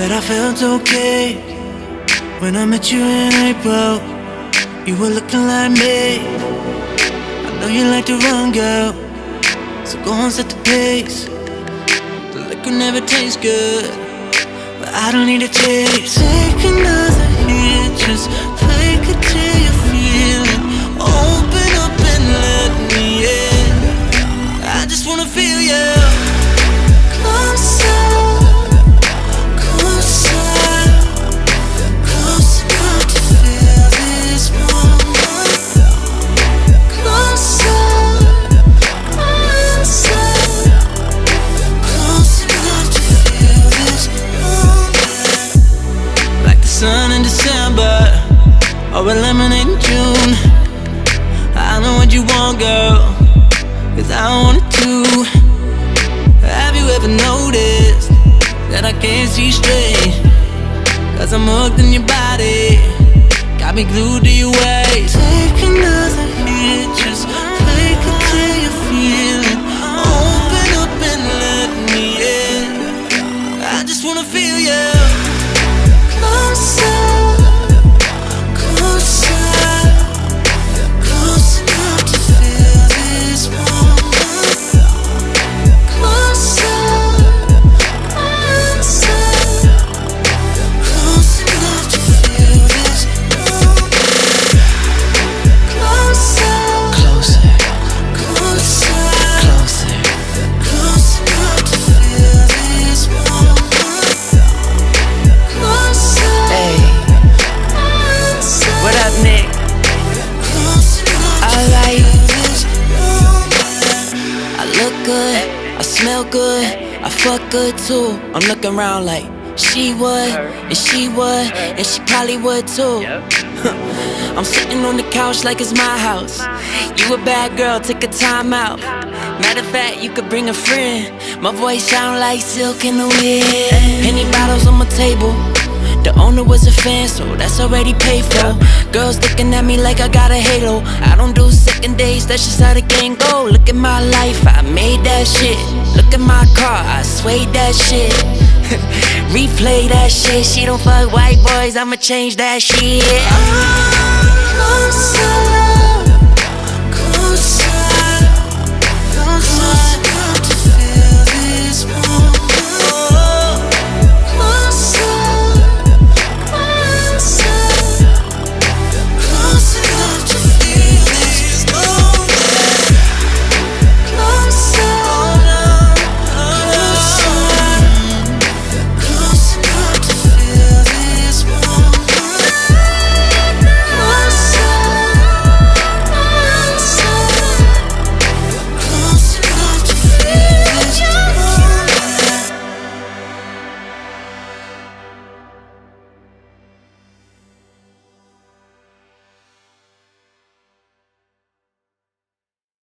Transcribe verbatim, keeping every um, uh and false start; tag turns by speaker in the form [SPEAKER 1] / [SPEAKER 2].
[SPEAKER 1] But I felt okay when I met you in April. You were looking like me. I know you like to run, girl, so go on, set the pace. The liquor never tastes good, but I don't need a taste. Take another hit, just fake it till you feel it. Open up and let me in. I just wanna feel you. Closer, closer, close enough to feel this moment. Closer, closer, close enough to feel this moment. Like the sun in December, or a lemonade in June. I know what you want, girl, cause I want it too. Have you ever noticed that I can't see straight? Cause I'm hooked in your body, got me glued to your waist. Take another hit, just fake it till you feel it. Open up and let me in. I just wanna feel you. Closer, closer, close enough to feel this moment. Closer, closer, close enough to feel this moment. Closer, closer, closer, closer, close enough to feel this moment. Closer, hey, closer. What up, Nick? Alright. I look good, I smell good, I fuck good too. I'm looking around like she would, and she would, and she probably would too. I'm sitting on the couch like it's my house. You a bad girl, take a time out. Matter of fact, you could bring a friend. My voice sound like silk in the wind. Penny bottles on my table, the owner was a fan, so that's already paid for. Girls looking at me like I got a halo. I don't do second dates, that's just how the game go. Look at my life, I made that shit. Look at my car, I swayed that shit. Replay that shit. She don't fuck white boys, I'ma change that shit. Closer.